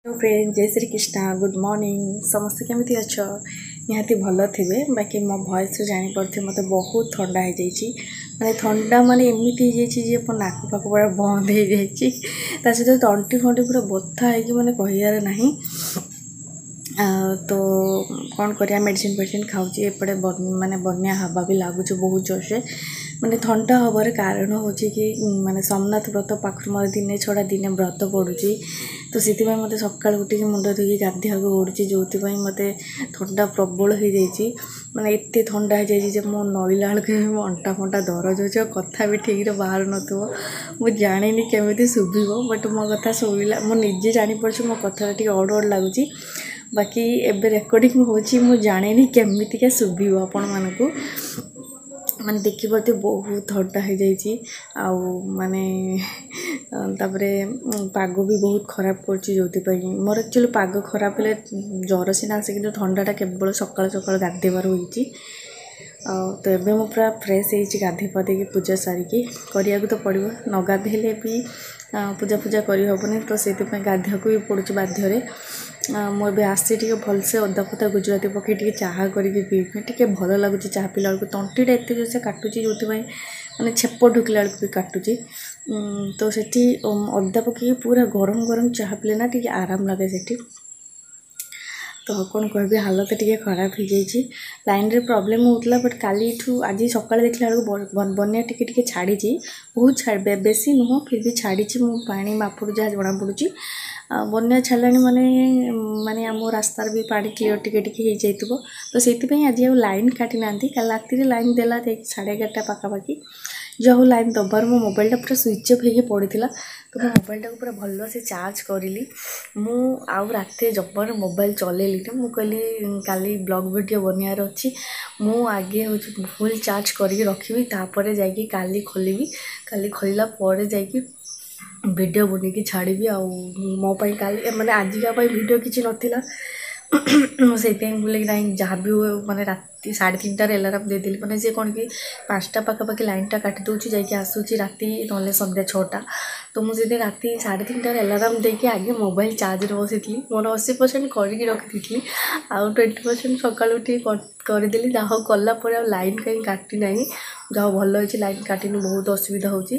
Hello friend, जय Shri Krishna. Good morning. समस्ते केमिति अच्छ? निहाती भल थे। बाकी मो वॉइस जापे मत बहुत ठंडा हो जाइए। माने ठंडा माने एमती हो नाक पाक पूरा बंद हो जाए। सहित तंटी फंटी पूरा बथा है मैंने कहार ना। तो कौन करिया मेडिसिन फेडिसिन खाऊँ। एपटे माने बन्या हवा भी लगुच बहुत जोर से। माने ठंडा हबार कारण हूँ कि माने सोमनाथ व्रत पाखर मोर दिने छड़ा दिने व्रत पड़ुची। तो से मत सका उठिक मुंड धोई गाधिया पड़ुची, जो मत ठंडा प्रबल हो जाइए। माने एत ठंडा हो जाइए मो नईला बेलू मो अंटा फंटा दरज हो कथा भी ठीक बाहर नथो। मुझे जानी केमी शुभ बट मो कथा शुविला मुझे जापी मो कथा अड़ अड़ लगुच। बाकी एबे रेकर्डिंग होची मु जाने केमितिका शुभिव आपण मानकू। माने देखी पारे बहुत ठंडा हो जाइए। आउ माने तापरे पाग भी बहुत खराब कर मोर एक्चुअली पाग खराब है ज्वर सीना आसे कि ठंडाटा केवल सकाल सकाल गाधेबार होती। तो एबे मु पूरा फ्रेश होती गाधे पाधे पूजा सारिकी करिया तो पड़ो न गाधेले भी पूजा पूजा करहबनी। तो से गाधिया भी पड़ुची बाध्य। मुझे आसी टे भलसे अदा फदा गुजराती पकई चाह करके पीबी टे भल लगुच। चाह पीला बेलू तंटीटा एत जो से काटुची जो मैंने छेप ढुकला बेलू भी काटुची। तो सेठी अदा पकई पूरा गरम गरम चाह पीले ना टे आराम लगे सेठी। तो कौन कह हालत टे खराब हो जाइए। लाइन रे प्रॉब्लम होता बट काली आज सका देखला बेलू बन्या टे छाड़ी बहुत छाड़ बेसी नुह फिर भी छाड़ी पानी मापुर जहाँ जना पड़ी बन्या छाड़ा माने माने आम रास्तार भी पानी क्लीयर टिके हो जाइए। तो से आज लाइन काटी ना कल राति लाइन देला 11:30 पाखापाखि जो लाइन दबार मो मोबाइलटा पूरा स्विच अफ हो पड़ा। तो मो मोबाइलटा पूरा भल से चार्ज करी मु आउ राति जबर मोबाइल चलैली मु कहली काली ब्लॉग वीडियो बनार अच्छी मु आगे हूँ फुल चार्ज करके रखी तापर जाकि काली खोलि काली खोलला जाकि वीडियो बनैकी छाड़ी। आ मो काली माने आजिका वीडियो किसी नथिला मुझे बोले कि नहीं जहाँ भी हुए मैंने राति 3:30 एलाराम देदेली। मैंने सी कौन कि 5टा पाखापाखि लाइनटा काटी दूसरी जाकि आसूची राति ना संध्या 6टा। तो मुझे राति 3:30 एलाराम देके आगे मोबाइल चार्ज बसई मोर 80% करके रखी थी। आउ 20% सका उठी करदेली जहाँ कलापर लाइन कहीं काटी ना जहाँ भल अच्छी लाइन काटिनी बहुत असुविधा होची।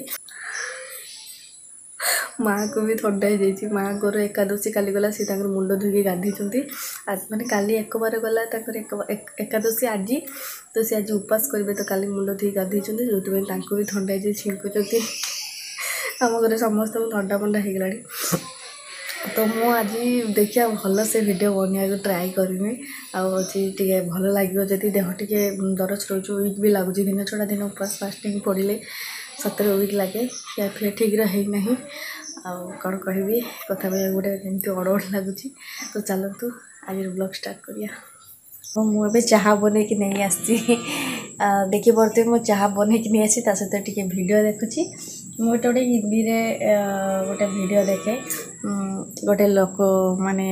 माँ को भी ठंडा हो जाइए। माँ को एकादशी काली गला सी मुंड धोई गाधी माने काली एक बार गला एकादशी आज। तो सी आज उपास करेंगे तो काली मुंड धोई गाधी जो भी ठंडा हो छिंकुंट आम घर समस्त ठंडा फंडा हो गला। तो मु आज देखिए भल से वीडियो बनवाक ट्राए करमी आगे भल लगे जदि देह टे दरज रोज वीक भी लगुच दिन छड़ा दिन उपास फास्टिंग पड़े सतरे वीक लगे या फिर ठीक रही ना। कौन कह कथा गोटे कमी अड़ अड़ लगुच। तो चलतु आज ब्लॉग स्टार्ट करिया। तो मुझे चाह बन कि नहीं आसी देखी पड़ते मु चाह बन कि नहीं आसी सहित टे भिड देखुची। मुझे गोटे हिंदी में गोटे भिड देखे गोटे लोक माने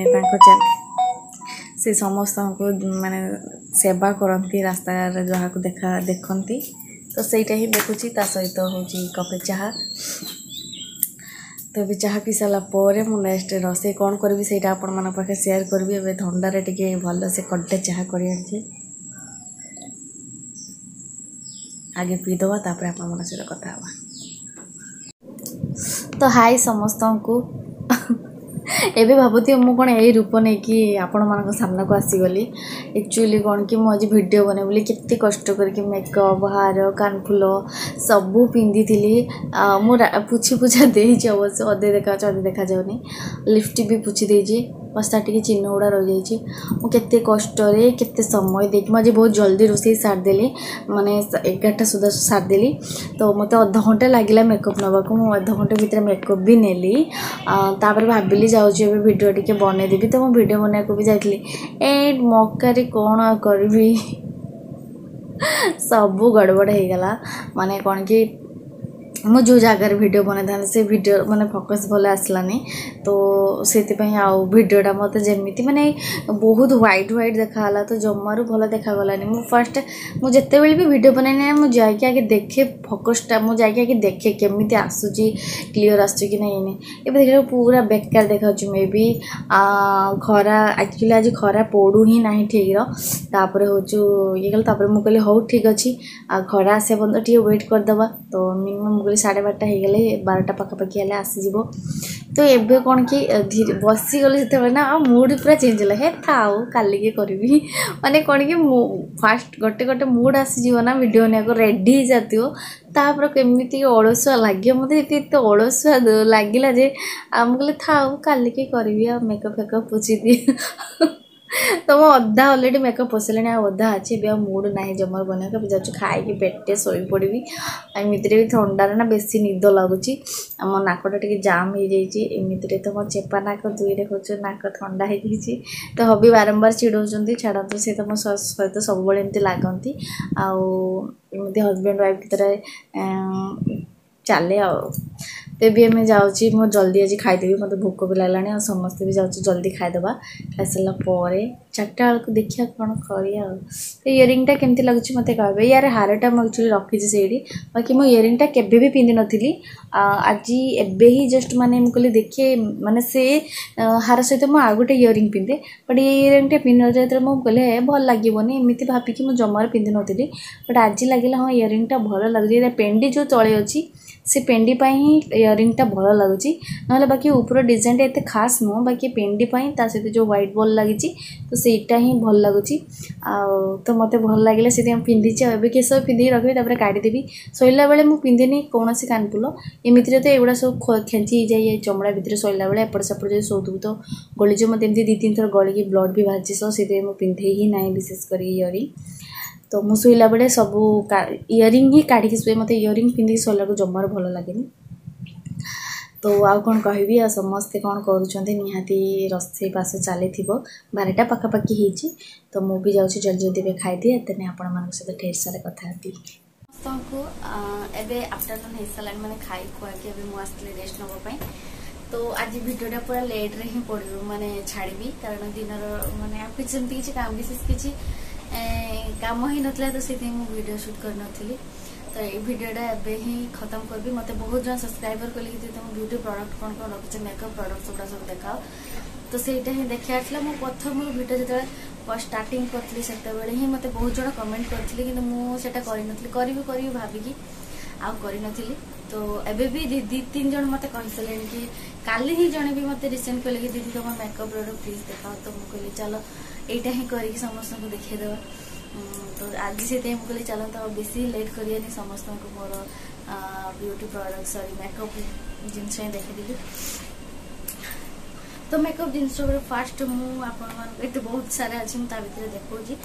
से समस्त को माने सेवा करती रास्ता जहाँ को देखती। तो सहीटा ही देखुची सहित हूँ कपे चाह। तो भी चाह पी सारापर मु नेक्स्ट रोसे कौन करी से आपण पाखे सेयार करी। ए थंडारे टे भल से कटे चाह कर आगे पीदबा तापर आप मन सहित कथा। तो हाय समस्त को एबे भावुथी मु कौन यही रूप नहीं कि आपण मान सामना को आसीगली। एक्चुअली कौन कि मुझे वीडियो बने बोली केते कष्ट करके मेकअप हार कानफुल सबू पिंधि थी। मुझे पुछी पुछा देजी अवश्य अधे देखा जाऊनी लिपस्टिक भी पुछी देजी बस टे चिन्ह गुड़ा रही जाइए। मुझे कष्ट केते समय देखी मुझे बहुत जल्दी रोसे सारिदेली माने 11टा सुधा सारिदेली। तो मत अध घंटे लगे मेकअप नाक मुझे अध घंटे भितर मेकअप भी नेली। तापर भाविली जाऊँगी वीडियो टी बनईदेवी। तो मुझे वीडियो बनाया भी जाइली ए मौकारी कौन करी सबू गड़बड़ हो गला। माने कौन कि मु जो जगार वीडियो बना से वीडियो माने फोकस भले आसलानी तो से वीडियोटा मत जमी माने बहुत व्हाइट व्हाइट देखाला तो जमारू भल देखागलानी मु फास्ट मुझे भी वीडियो बनाई मुझे आगे देखे फोकसटा मुझे आगे देखे केमी आसूची क्लीयर आसूँ कि नहीं ये देखा पूरा बेकार देखा मे भी खरा एक्चुअली आज खरा पड़ू ही ना ठीक रहा ये कल मुझे हूँ ठीक अच्छे खरा आसे बंद टे वेट करदे तो मिनिमम मुझे 12:30 हो गले 12टा पाखापाखि हेल्ले आसीज तो एबे कौन कि बसीगली से ना मूड पूरा चेंज है हे थाऊ काली के करी माने कौन कि फास्ट गोटे गोटे मूड आसीज ना वीडियो ने रेडी हो जाती तापर केमी अलसुआ लगे मतलब ये अलसुआ लगिला जे मुझे थाऊ काली के करी मेकअप फेकअप पोछि दिए तो मो अधा अलरेडी मेकअप पोसले अधा अच्छे भी मूड ना जमर बना जा खाई पेटे शोई पड़ी एमती भी थंडार ना बेसी निद लगुच मो नाकटा टे जाम हो जाती तो मो चेपा नाक दुईरे खोज नाक थंडा हो तो हबी बारंबार चिड़ौंट छाड़ा सी तो मो सहित सब एमती लगती आमती हजबैंड वाइफ भर चले तेबी आम जाऊँगी मो जल्दी आज खाईदेवी मत भोक भी लगलानी समस्ते भी जाऊँ जल्दी खाईदे खाई सारापर 4टा बेलू देखिए कौन करिया तो इयरिंगटा केमती लगुच मत कहे यार हारटा मुझे रखी से बाकी मो इयरिंगटा केबे भी पिंधि नी आज एबे ही जस्ट माने मुझे देखिए माने से हार सहित मुझे आउ गोटे इयरिंग पिंधे बट ये इयरिंगटा पिंध जो मुझे भल लगे एमती भाविकी मुझे जमार पिंधि नी बट आज लगे हाँ इयरिंगटा भल लगे पेंडी जो तले अच्छी से पेंडी ही इयरिंगटा भल लगुच ना बाकी ऊपर डिजाइन एत खास नुह बाकी पेंडी सहित जो व्हाइट बॉल लगी तो सेटा ही भल लगुच तो मत भल लगे से पिंधि ए केस पिंधि रखी काढ़ीदेवी शोला बेले मुझे पिंधेनी कौन कानफुल एमती तो एगुड़ा सब खेची जाए चमड़ा भितर शोला बेले एपट सेपट जो शोधु तो गलीज मत एमती 2-3 थर गलिकी ब्लड भी बाहरी से मुझे पिंधे ही ना विशेषकर इयरिंग तो मु शोला बेले सब इयरिंग ही काढ़ी शुए मत इयरिंग पिंधिक शोला को जमार भल लगे तो आउ कौन कहबी आ समस्ते कौन करुँच निहाती रसोई बास चली 12टा पाखापाखि हो तो मुझे जाऊँगी जल्दी जल्दी खाईदिए तेने आपण मान सहित ढेर सारा कथा को एबे आफ्टरनून हो सारा मैंने खाई खुआकी मुझे रेस्ट नापी तो आज वीडियोटा पूरा लेट रे ही पड़ो माने छाड़ी कारण दिन माने आप किसी काम विशेष किसी काम ही नथला तो से वीडियो शूट कर नथली तो ये वीडियोटा एबे ही खत्म करबी मते बहुत जन सब्सक्राइबर कले कि तुम ब्यूटी प्रोडक्ट कौन कौन रखिछ मेकअप प्रोडक्ट सब देखाओ तो सेटा ही देखा आसला मो प्रथम वीडियो जो स्टार्टिंग करथली सेते बेले ही मते बहुत जन कमेंट करथली कि मु सेटा करि नथली करी भाबिकी आ करि नथली तो एबे भी 2-3 जन मते कहले कि काली ही जने भी मते रिसेंट कले कि दीदी तुम मेकअप प्रोडक्ट प्लीज देखाओ तो मु कहली चलो एटा ही करी समस्त को देखै देबा तो आज से मुझे चलो तो बेसी लेट करिए समस्त को मोर ब्यूटी प्रोडक्ट सॉरी मेकअप जिनस देखी तो मेकअप जिनस फास्ट मुझे बहुत सारा अच्छी मुझे देखी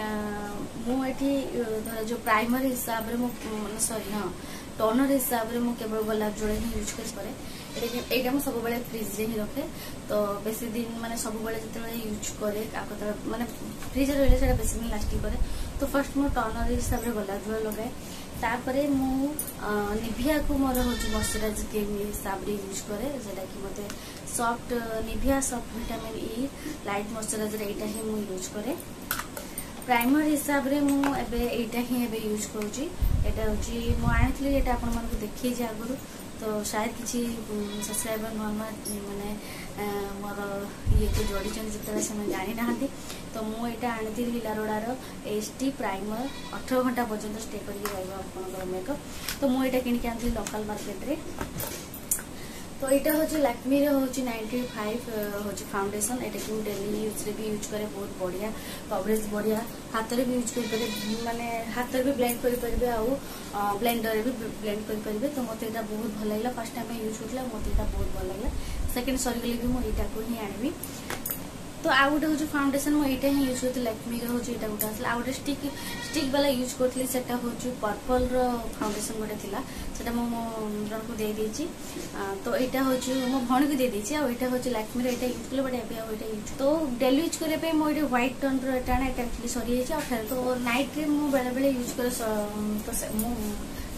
मुझे जो प्राइमर हिसाब से सॉरी हाँ टोनर हिसाब से मुझे केवल गोलाप जल ही यूज करे यहाँ मुझे सब फ्रिज ही रखे तो बेसी दिन माने सब जो यूज करे माने फ्रिज रही बेसी दिन लास्टिंग करे तो फर्स्ट मो टोनर हिसाब से गोलाप जल लगाए तापरे मु निभिया को मोर हूँ मॉइस्चराइज क्रीम हिसाब से यूज करे जोटा कि मत soft Nivea soft vitamin E light moisturiser यहाँ ही मुझे यूज करे प्राइमर हिसाब से मुझे ही यूज करुँची यहाँ आनी ये आपको देखी आगुरी तो शायद किसी सब्सक्राइबर नुआ नुआ माने मोर ये को जोड़ी जिते से जानी ना तो मुझे आनी लारोडार HD प्राइमर 18 घंटा पर्यंत स्टे कर मेकअप तो मुझे किनिक आनी लोकल मार्केट रे तो यहाँ हूँ लैक्मी हूँ 95 हूँ फाउंडेशन यहाँ कि डेली यूज रे भी यूज करे बहुत बढ़िया कवरेज बढ़िया हाथ में भी यूज कर माने हाथ में भी ब्लेंड करेंगे आउ ब्लेंडर भी ब्लेंड करेंगे तो मत यहाँ बहुत भल लगे फर्स्ट टाइम यूज करता मत यहाँ बहुत भल लगे सेकेंड सरीगले भी मुझे को ही आनी तो आउ गोटे हूँ फाउंडेशन मुझे ही यूज करती लैक्मी हूँ यहाँ गोटे आसा आउ गोटे स्टिक वाला यूज करी से हूँ पर्पल फाउंडेशन गोटे थी से जन को दे देती तो यहाँ हूँ मो भौणी को दे देती यहाँ हूँ लैक्मी यहाँ यूज कले बट एवं यूज तो डेली यूज करने मुझे व्हाइट टोन रहा एक्चुअली सरी जाइए फिर तो नाइट रे मुझे बेले बेले यूज करे तो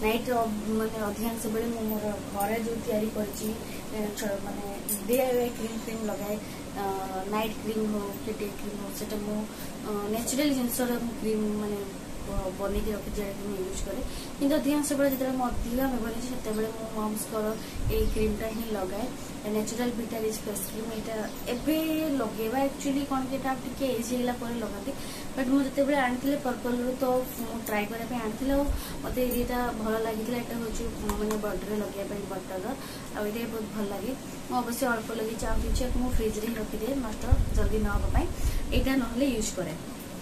नाइट माने अधिकांश बेले मु मोर घरे जो तैयारी करछि माने डीआईवाई क्रीम लगाए नाइट क्रीम हो कि डे क्रीम हो सेटा मु नेचुरल जिनस क्रीम माने बन के रखी जो यूज करे कि अधिकांश बेले जो अधिका व्यवहार से मो मम्स क्रीमटा ही लगाए natural Vita rich face cream यहाँ लगेवा एक्चुअली कौन कि टे एज होगा लगाती बट मुझे जो आनी पर्पल रू तो ट्राए करने आनी मत ये भल लगी हूँ मैंने बॉडी लगे बटर आगे बहुत भल लगे मुझे अल्प लगे चाहूँ मुझे फ्रिज में रखिदे मात्र जल्दी नापी यहाँ ना यूज करे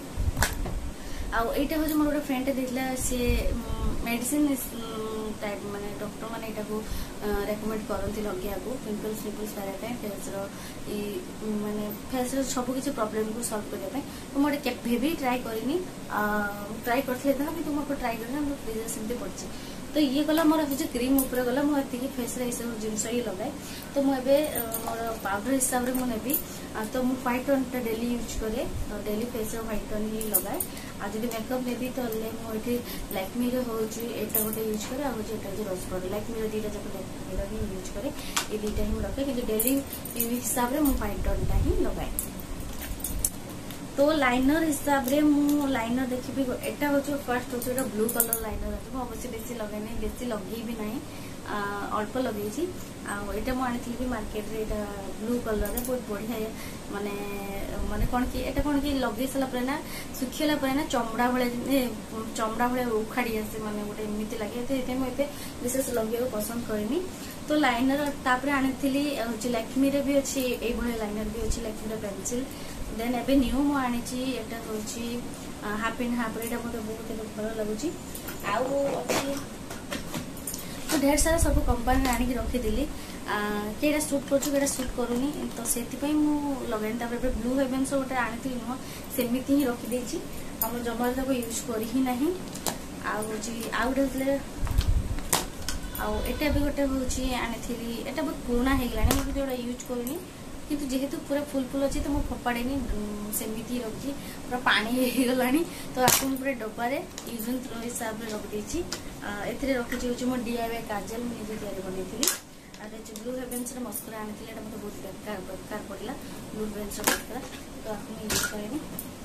आईटा हूँ मोर गोटे फ्रेंड देला सी मेडिसिन टाइप माने डॉक्टर माने इटा को रेकमेंड करती लगे पिंपल्स पिंपल्स पारे फेस माने फेस सब किसी प्रॉब्लम को सॉल्व करने तो मुझे केबे भी ट्राई करनी ट्राई करते कि तुमको ट्राई करना फ्रिज सेमती पड़ी तो ये गला मोर हूँ क्रीम ऊपर गला मुझे फेस रे सब जिनस ही लगाए तो मुझे मोर पाउडर हिसाब से मुझे तो मुझे व्हाइट टोन डेली यूज करे डेली फेस व्हाइट टोन ही लगाए आज मेकअप नेबी तो मुझे लैक्मी हूँ यहाँ गोटे यूज करे आटा रस पाउडर लैक्मी दीटा जाक लैक्मी ही यूज करे ये दुईटा ही रखे कि डेली हिसाब से मुझे व्हाइट टोन ही लगाए तो लाइनर हिसाब से मु लाइनर देखी एटा हूँ फर्स्ट हूँ ब्लू कलर लाइनर अच्छे अवश्य बेसी लगे नहीं बेसी लगे भी ना अल्प लगे आटा मुझे भी मार्केट रे ब्लू कलर बहुत बढ़िया माने माने कौन कि एटा कौन कि लगे सारा ना सुखीला ना चमड़ा भाई उखाड़ी आसे माने गोटे एमती लगे तो ये मुझे विशेष लगे पसंद करनी तो लाइनर तापर आनी हूँ लैक्मी भी अच्छी ये लाइनर भी अच्छी लैक्मी पेंसिल देन एबे न्यू मु आनी हूँ हाफ एंड हाफ यहाँ मतलब बहुत भल लगुच तो ढेर सारा सब कंपनी आनिक रखीदी कि सूट कर सूट करूनी तो से लगे ब्लू हेवेन्स गोटे आनी नुह सेमती ही रखीदे आम जमा यूज कर ही ना आउ गोटे आटा भी गोटे हूँ आनी एटा बहुत पुराना हो गला मुझे यूज करूनी किंतु जेहेतु पूरा फुल फुल अच्छी तो मुझे फोपाड़े सेमती रखी पूरा पानी हो गला तो आपको पूरा डब्बार यूज एंड थ्रो हिसाब से रखी ए रखी हूँ मो डीआईवाई काजल मुझे तैयारी बनई ब्लू हेवेन्स मस्करा आनी मतलब बहुत बेकार पड़ा ब्लू हेवेन्स मस्करा तो आपको यूज करेनी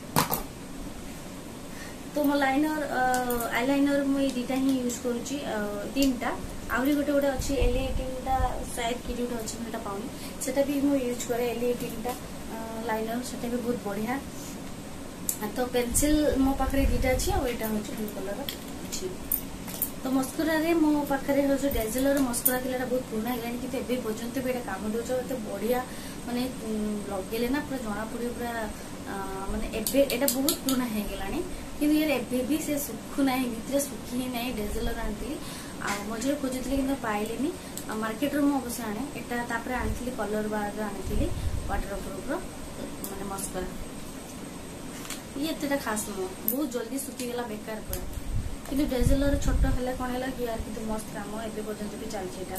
तो मो लाइनर आईलाइनर मुझे दुईटा ही यूज करुँची तीनटा आहरी गोटे गोटे अच्छी एल18 शायद कि जो अच्छी पाऊनी सेटा भी मुझे यूज करे एल18 लाइनर सेटा भी बहुत बढ़िया तो पेंसिल मो पाखे दुईटा अच्छी आईटा हूँ ब्लू कलर अच्छी तो मस्करा मो पाखे हूँ डेजलर मस्करा थी बहुत पुराना है कि एवं पर्यंत भी काम दौच एत बढ़िया माने लगे ना पूरा जना पड़े पूरा माने एटा बहुत पुराना हो गलानी कि एवं भी से सुखुना भितर सुखी ही ना डेजलर आनी मझे खोजुली कि पाइली मार्केट अवश्य आने यहाँ आनी कलर बार आनी वाटर प्रूफ माने मस्करा ये एतटा खास नुह बहुत जल्दी सुखीगला बेकार पड़ा कि डेजलर छोट है कौन है कि यार कि मस्त काम एवं पर्यंत भी चलता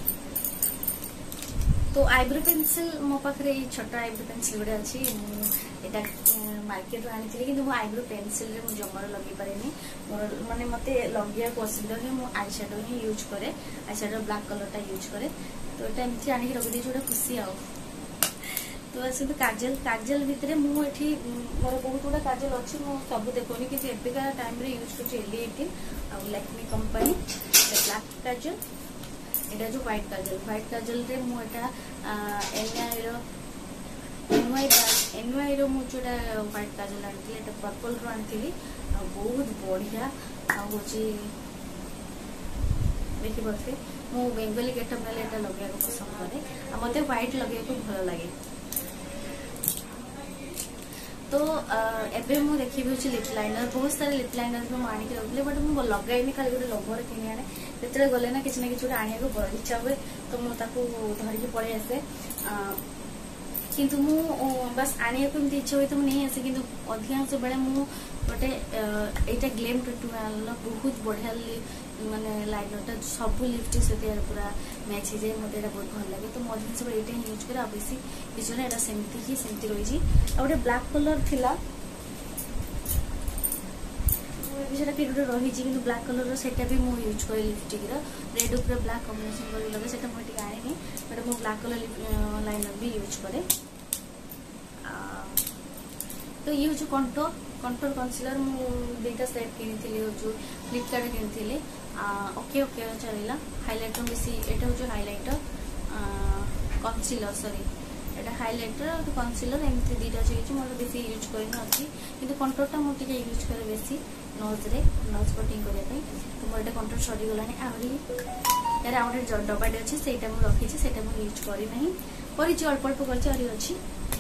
तो आईब्रो पेंसिल मो पाखे छोट आईब्रो पेंसिल गोटे अच्छी यहाँ मार्केट आनी कि आईब्रो पेंसिल रे जमार लगे पारे मोर माने मते लगे पसंद है मुझे आई शेडो ही यूज करे eye shadow black colour use करे तो यहाँ एमती आनिक रखी गोटे खुशी आओ तो आस काजल काजल भितर मुझे मोर बहुत गुड़ा काजल अच्छी मुझे सब देखनी कि एबिका टाइम यूज कर एल18 लैक्मी कंपनी ब्लैक काजल यहाँ जो व्हाइट काजल रे मुझे एनवाई रो मुझे व्हाइट काजल आनी पर्पल रो आनी बहुत बढ़िया हूँ देखी पारे मु बेंगली गेटअप ना लगे पसंद करे मत व्हाइट लगे भल लगे तो एबे मु देखी लिप लाइनर बहुत सारे लिप लाइनर भी मुझे रखी बट मुझे लगाइनी खाली गोटे लवर किनी आने जो गले ना किसी ना कि आने को बड़ इच्छा हुए तो मुझे धरिकी पलि आसे किंतु मु बस आने को एमती इच्छा हुए तो नहीं आसे कि अधिकांश बेले मु गोटे यहाँ ग्लेम 21 बहुत बढ़िया माने लाइनरटा सब लिपस्टिक से पूरा मैच हो जाए मतलब यहाँ बहुत भल लगे तो मो अधिकांश बेले यहाँ यूज करे बेसी किसी ना यहाँ सेमती ही सेमती रही गोटे ब्लैक कलर थिला भी सेटा किटे रही कि ब्लैक कलर सेटा भी मु यूज करे लिपस्टिक रेड ऊपर ब्लैक कॉम्बिनेशन कर लगे सेटा मुझे आनी बट मु ब्लैक कलर लाइनर भी यूज करे। तो ये हूँ कंटोर कंटोर कनसिलर मु दुईटा सेट किनी हूँ फ्लिपकार्ट किनी ओके ओके चलला हाइलाइटर बेसी एटा हूँ हाइलाइटर कनसिलर सॉरी एटा हाइलाइटर कनसिलर एमती दुईटा चाहिए मोर बेसी यूज करना अच्छी कि कंटोरटा मुझे यूज करे बेसी नोज कटिंग करने तो मोर एटा कंटोर सरीगला आहरी यार आउ गए डब्बाटे अच्छे से रखी से यूज करना कर अल्प अल्प कर अच्छी।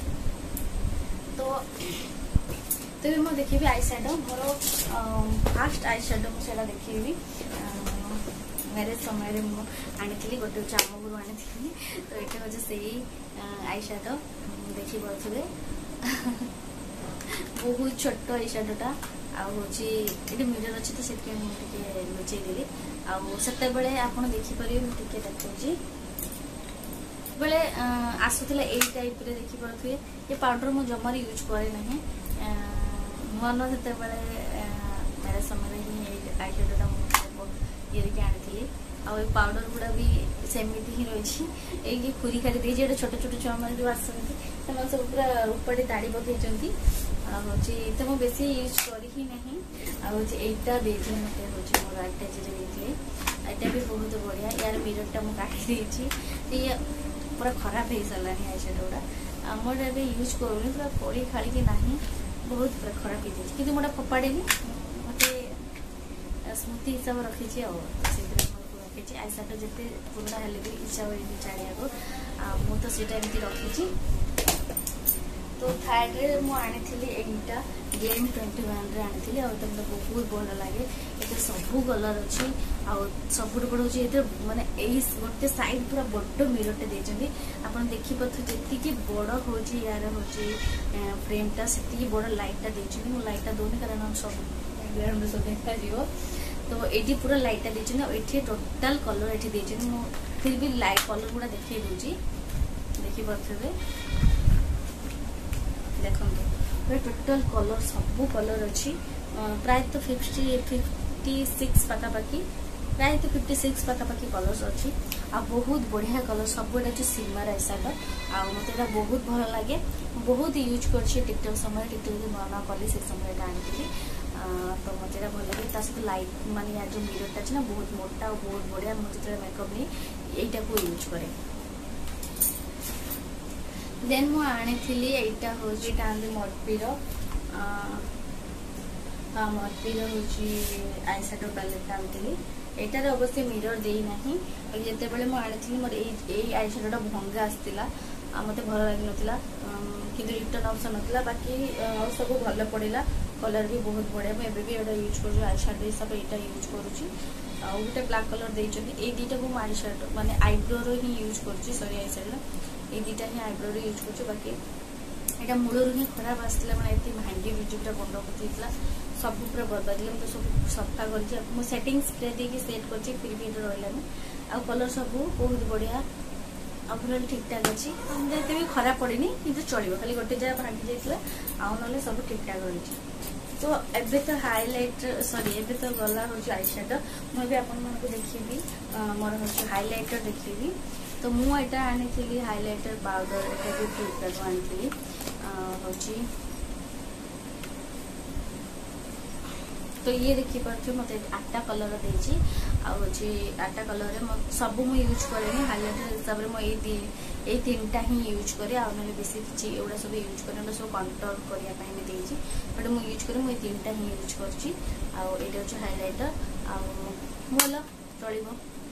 तो मैं देखी आई शैडो मोर फास्ट आई शैडो मुझे देखी मैरेज समय आनी गोटे आम गुरु आनी तो ये हूँ से आई शैडो देखी पारे बहुत छोट आई शैडोटा आगे मिरर अच्छी तो से लुचे देली आते बेले आप देखिपारे मुझे देखी बेले आसूला यही टाइप देखिपे ये पाउडर मुझे जमार यूज करे ना नुआ नुआ से मैरेज समय ही आई शैडोटा ये आनी आउ पाउडर गुड़ा भी सेमती ही रही ये खुरी खाली देखिए छोट छोट छुआ मैंने जो आसती सब पूरा रूपटे दाढ़ी पकई हूँ तो मुझे बेसी यूज करी ही ना आईटा देते मत हूँ मोर आईटा जे देते आईटा भी बहुत बढ़िया यार मिररटा मुझे काटी ये पूरा खराब हो सारा आई शैडोटा मोर ए यूज करूनी पूरा पड़ी खाड़ी ना बहुत पूरा खराब हो जाए कि मोटा फोपाड़े मत स्मृति हिसाब रखी रखी आई शैडो जिते पुराना हेल्ले भी इच्छा हुए छाड़िया को मुझे सीटा एमती रखी। तो थर्ड रे मु आनी एटा गेम 21 रे आनी मतलब बहुत भल लगे ये सबू कलर अच्छी सब बड़ हूँ माने गोटे साइड पूरा बड़ मिररटे देते आप देखिपे जी बड़ हूँ यार हूँ फ्रेमटा से बड़ लाइटा देती मुझे लाइटा दौनी कारण सब बैकग्राउंड सब देखा तो ये पूरा लाइटा देती टोटाल कलर ये देती फिर भी लाइट कलर गुड़ा देखी दूसरी देखिपे देखो टोटाल कलर सबू कलर अच्छी प्राय तो 56 पाखापाखी प्राय तो 56 पाखापाखी कलर्स अच्छी आ बहुत बढ़िया कलर सब जो सिमर ऐसा आ मत बहुत भल लगे बहुत यूज कर टिकटॉक समय टिकटॉक नवा कली से समय आनी तो मत भल लगे सहित लाइट माने यार जो मिररटा अच्छे ना बहुत मोटा और बहुत बढ़िया मुझे जो मेकअप नहीं यहीटा को यूज करे। देन मु आनी एटा हूँ मटपीर हाँ मटपीर हूँ आई शैडो पैलेट आनी एटार अवश्य मिरर देना जिते बड़े मुझे मोर यही आई शैडोटा भंगा आसाला मत भल लगी ना कि रिटर्न ऑप्शन नाला बाकी सब भल पड़ा कलर भी बहुत बढ़िया मुझे भी एटा यूज कर आई शैडो हिसाब से यहाँ यूज करुँची गोटे ब्लैक कलर देते ये दुईटा को आई शैडो माने आईब्रो ही यूज कर सॉरी आई शैडो ये दुईटा ही आईब्रो यूज कर बाकी यहाँ मूलर ही खराब आसाला मैंने ये भांगी बिजुटा बंद कर सब पूरा बर्बाद तो सब सफा कर सेटिंग स्प्रे देके सेट कर फिर भी ये रही आ कलर सब बहुत बढ़िया ओवरऑल ठीक ठाक अच्छी जैसे भी खराब पड़े कि चलो खाली गोटे जगह भांगी जाता आउ ना सब ठीक ठाक रही। तो एबे तो हाइलाइटर सॉरी एबे तो गला हूँ आई शैडो मुझे आपको देखी मोर हूँ हाइलाइटर देखी तो मुझे आनी हाइलाइटर पाउडर एटा भी फ्लिपकार्ट आनी हूँ तो ये देखी पारे मत 8टा कलर देती हूँ 8टा कलर सब मुझे यूज करेनि हाइलाइटर हिसाब से मुझे 3टा ही यूज करे आ ना बेसी किसी एगुड़ा सब यूज कर सब कंट्रोल करने देती बट मुझे यूज करे मुझे 3टा ही यूज कर हाइलाइटर भल चलो।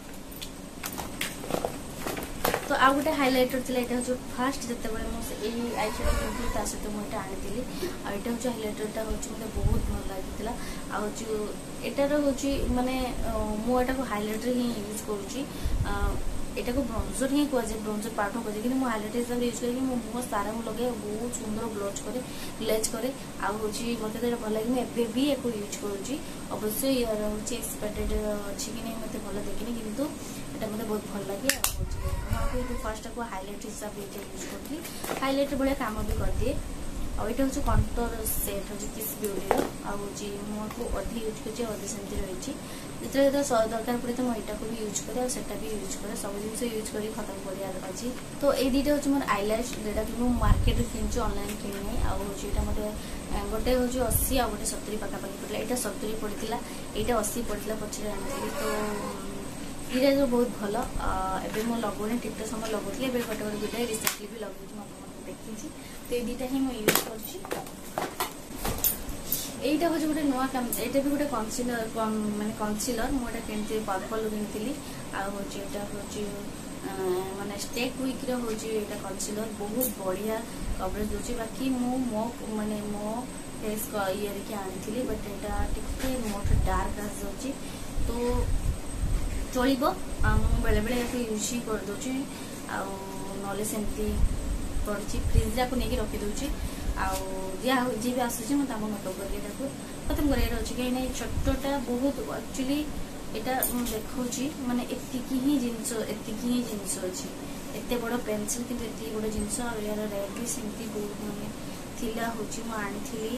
तो आ गोटे हाइलाइटर थी यहाँ हूँ फास्ट जिते बड़े मुझे आई शैडो किनी सहित मुझे आनी आईटा हूँ हाइलाइटरटा हूँ मतलब बहुत भल लगी आटार हूँ माने मुझे हाइलाइटर ही यूज करुँची एटा को ब्रोंजर ही कहुए ब्रोंजर पाउडर कहुए कि हाइलाइटर हिसाब से यूज करके मो मुह सारा लगे बहुत सुंदर ग्लेज करे आउे मत भल लगे मुझे भी एक यूज करुँची अवश्य यार हूँ एक्सपायर्ड अच्छी कि नहीं मत भल देखनी कितु ये मत बहुत भल लगे मुझे फास्ट को हाइलाइट हिसाब से यूज करी हाइलाइट भाया कम भी कर दिए आउ यहाँ हूँ कंटोर सेट हूँ किस ब्यूटी आउे मुँह को अधी यूज कर सेमती रही जिते दरकार पड़े तो मुझे को भी यूज करे और भी यूज करे सब जिन यूज कर खत्म कर अच्छी। तो ये दुटा हूँ मोर आईलैश जोटा कि मुझे मार्केट किनी ऑनलाइन किनी आईटा मत गोटे हूँ 80 आ गए 70 पाखापाखि पड़ा यहाँ 70 पड़ा यहाँ 80 पड़ा पचर आनी। तो ये बहुत भल एवं मुझे लगुनि टिकट समय लगुली गोटे गोटे वीडियो रिसेंटली भी लगे देखी। तो ये दुटा ही मुझे यूज कर এইটা হচ্ছে গোটে নয়া কাম এইটা भी গোটে কনসিলর মানে কনসিলর মোটা কিনতে পার্পল কিনতিলি আর হচ্ছে এটা হচ্ছে মানে স্টেক উইক র হচ্ছে এটা কনসিলর বহুত বড়িয়া কভারেজ দଉଛି বাকি মো মানে মো ফেস ইয়ে কে আনিଥିଲି बट এটা টিকে মোট ডার্ক আস যাଉଛି তো চলিব ମୁଁ বেলে বেলে ইয়াକୁ यूज ही कर দଉଛି ଆଉ নলে সেমতি পড়ছি ফ্রিজ রে को नेकी रखि दଉଛି आउ जी भी आसूँ मैं मेकअप करके खत्म कर कहीं छोटा बहुत एक्चुअली यहाँ देखा माने एतिकी ही जिनस अच्छी एत बड़ पेनसिल कि बड़ जिनस यार रेट भी सेमती बहुत माने थिला हूँ आनी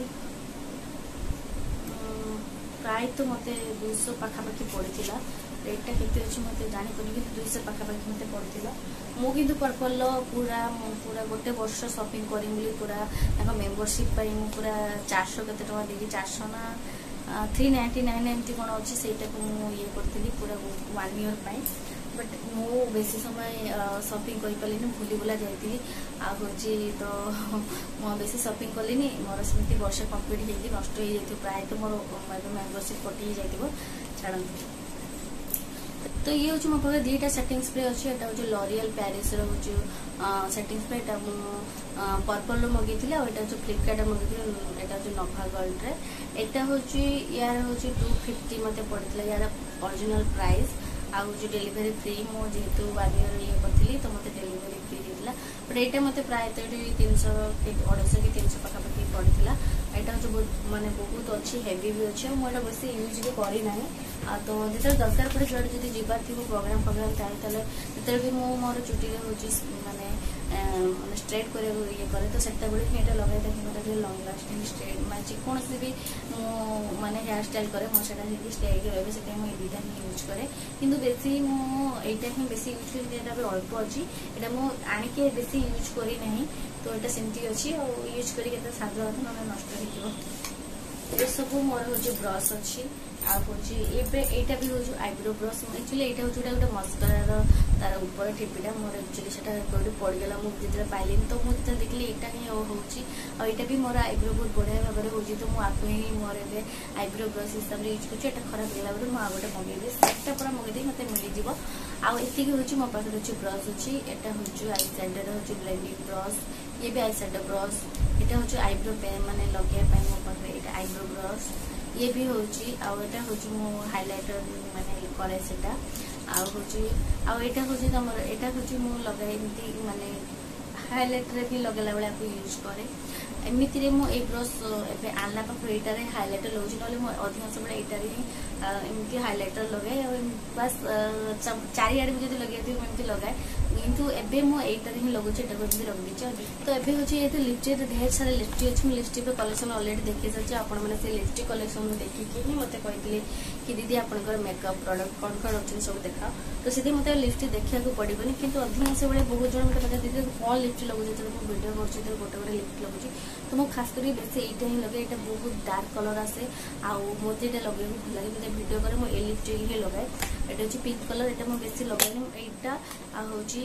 प्राय तो मत 200 पाखापाखि पड़ा रेटा केते अच्छी मत जानी पड़े कि 200 पाखापाखि मत पड़ा मुझे पर्पल पूरा पूरा गोटे वर्ष शॉपिंग करी पूरा मेंबरशिप पूरा 400 केते टका देगी 400 ना 399 एमती कौन अच्छी से ये करी पूरा 1 ईयर पाई बट मु बेसी समय शॉपिंग कर पारे भूली भुला जाती हूँ तो बेसी शॉपिंग कली मोर सेमती वर्ष कम्प्लीट होगी नष्ट हो जाए प्राय तो मोर मेंबरशिप कटि जाए छाड़। तो ये हूँ मो पाखे दुटा सेटिंग स्प्रे अच्छी यहाँ हूँ लॉरियल पेरिस हूँ सेटिंग स्प्रे यहाँ पर्पल मगेली यहाँ हूँ फ्लिपकार्ट मगेली यहाँ हूँ नोभा गोल्ड यहाँ हूँ यार हूँ 250 मत पड़ता यार ओरिजिनल प्राइस आ डेलीवरी फ्री मुझे 1 ईयर ये करी तो मत डेलीवरी फ्री देता बट यहाँ मत प्राय 300 250 कि 300 पाखापाखि पड़ा यहाँ हूँ बहुत माने बहुत अच्छी हेवी भी अच्छे मुझे बेस यूज भी करना तो जो दरकार पड़े जो जीवार थी प्रोग्राम चाहिए जो भी मोर चुटी माने स्ट्रेट कर ये करे तो से लगे देखिए लंग लास्टिंग स्ट्रेट मैं जेकोसी भी माने हेयर स्टाइल करे मोटा स्टेक रही से दुटा ही यूज करे कि बेसी मुझा ही बेसी यूज कर भी अल्प अच्छी यहाँ मुझे आणिके बेसी यूज करना तो यहाँ सेमती अच्छी यूज कर साधा ना नष्ट हो ये सब मोर हूँ ब्रश अच्छी आईटा भी हूँ आईब्रो ब्रश एक्चुअली यहाँ हूँ गोटे मस्करार तार ऊपर टिपिटा मोर एक्चुअली से पड़गला मुझे पाइल तो मुझे देखिए यहाँ ही हूँ आईटा भी मोर आईब्रो बहुत बढ़िया भाव में हो तो मुझे ही मोर ए आईब्रो ब्रश हिसाब से यूज कर खराब होगा बोले मुझे गोटे मगेदी सेटा पूरा मगेदी मत मिलଯିव आती हूँ मो पाखे अच्छी ब्रश अच्छी यहाँ हूँ आई सैडर हूँ ब्लेंडिंग ब्रश ये भी आई सैडर ब्रश यहाँ हूँ आईब्रो पेन मैंने लगे मो पाखे यहाँ आईब्रो ब्रश ये भी हूँ आटा हूँ मो हाइलाइटर माने करे से आटा हूँ तुम यहाँ हूँ मुझे लगे एमती माने हाइलाइटर भी लगेला बेला यूज करे एमती मुझे ब्रश ए आनला पाखे यहाँ हाइलाइटर लगे ना अधिकांश बेले यहाँ एमती हाइलाइटर लगे बास चारिआडे भी जो लगे एमती लगाए किंतु एबे मो एटार ही लगुचे एटा एमती रख दीचे। तो एबे होची ये लिपस्टिक ढेर सारा लिपस्टिक अच्छी लिपस्टिक कलेक्शन ऑलरेडी देखी सारी आपण मैंने से लिपस्टिक कलेक्शन देखिए ही मत कहते कि दीदी आपंकर मेकअप प्रोडक्ट कौन कौन अच्छे सब देखा तो से मत लिपस्टिक देखा पड़ेगा किंतु अधिकांश बेले बहुत जन मत पता दीदी कौन लिपस्टिक लगुचे जो वीडियो कर गोटे गोटे लिपस्टिक लगुचे तो मुझे खास कर बेस यहाँ ही लगे यहाँ बहुत डार्क कलर आसे आते यहाँ लगे भल लगे मतलब भिडियो करे मुझे लिपस्टिक ही लगाए यहाँ हूँ पिंक कलर यहाँ मुझे बेस लगानी यहाँ हूँ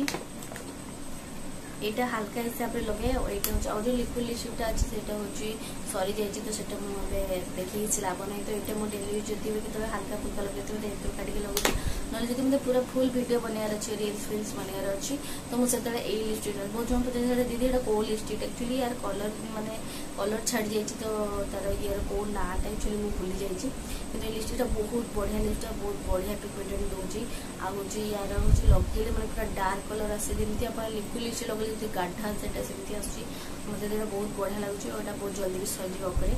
यहाँ हल्का हिसाब से लगे यहाँ हूँ जो लिक्विड लिपस्टिक अच्छी से हूँ सरी जाइए तो से मुझे देखिए किसी लाभ ना तो यहाँ मुझे डेली यूज होती है हल्का फुल्का लगे तो काटिक लगे ना जो मतलब पूरा फुल वीडियो बनार अच्छे रिल्स फिल्स बनार अच्छी तो मुझे यही लिपस्टिक बहुत जन पचास दीदी यहाँ कौ लिपस्टिक एक्चुअली यार कलर माने कलर छाड़ी जाइए तो तार ये कौ नाटा एक्चुअली मुझे भूली जाइए कि लिपस्टिक बहुत बढ़िया लिपस्टिक बहुत बढ़िया पिगमेंटेड दूसरी आउे यार हूँ लगे मैंने पूरा डार्क कलर आसे जमी आप लिक्विड लिपस्टिक लगे गाढ़ा से सेमती आसुच्ची मतलब बहुत बढ़िया लगुच और बहुत जल्दी भी सजीव करे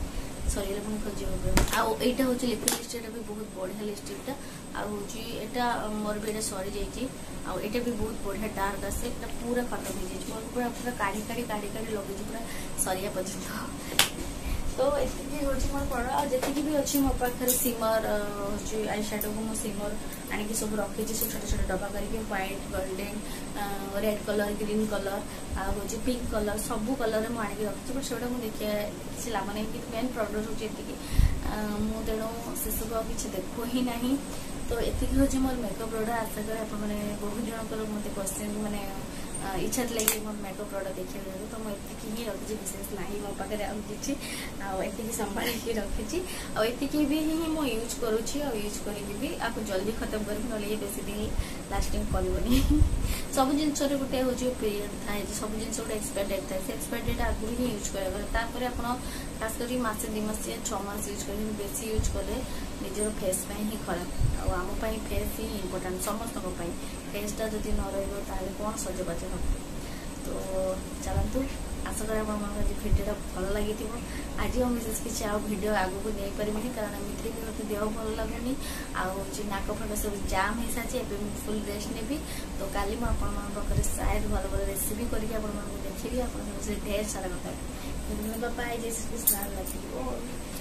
सरिया पुणी खोजा आईटा हूँ लिक्विड लिपस्टिक भी बहुत बढ़िया लिपस्टिकटा आटा मोर भी सरी जाइए आटा भी बहुत बढ़िया डार्क आसे पूरा खत्म हो जाए मोर पूरा पूरा काढ़ी काढ़ी काढ़ी काढ़ी लगे पूरा सरिया पर्यंत तो ये हूँ मोर पड़ आखिक भी अच्छी मो पाखे सिमर हूँ आई शेडो को सिमर आणिक सब रखी सब छोट छोट डब्बा करके white golden red colour green colour हूँ पिंक कलर सबू कलर मुझे आणिक रखी बट से देखिए किसी लाभ नहीं कि मेन प्रडक्ट हूँ मुझे तेणु से सब किसी देखु ही ना तो ये हूँ मोर मेकअप प्रोडक्ट आशा करें आप बहुत जनकर मत क्वेश्चन माने इच्छा लगे मोर मेकअप प्रोडक्ट देखिए तो मुझे ही रखी विशेष ना मो पाखे आगे ये संभाल रखी आती भी ही मुझे यूज करुँची यूज करी आपको जल्दी खत्म कर बेसी दिन लास्टिंग करनी सब जिनस गोटे हूँ पीरियड थाए सब जिन गोटे एक्सपायर डेट थाए एक्सपायर डेट आगु ही यूज करापर आप खास कर मसे 2 मास या 6 मास यूज कर बेसी यूज कले निजर फेस ही खराब आम फेस ही इम्पोर्टाट समस्त फेसटा जब न रही कौन सजबाज हम तो चलतु आशा करें आप भिडियो भल लगी आज विशेष किसी भिडियो आगे को नहीं पारि कारण एमती भी मत देह भल लगुनि नाक फाक सब जाम हो सारी एवं फुल रेस्ट नेबी तो काली मुझे शायद भल भल रेसिपी करके देखी आप ढेर सारा कथा बाय जय श्री कृष्ण लगी।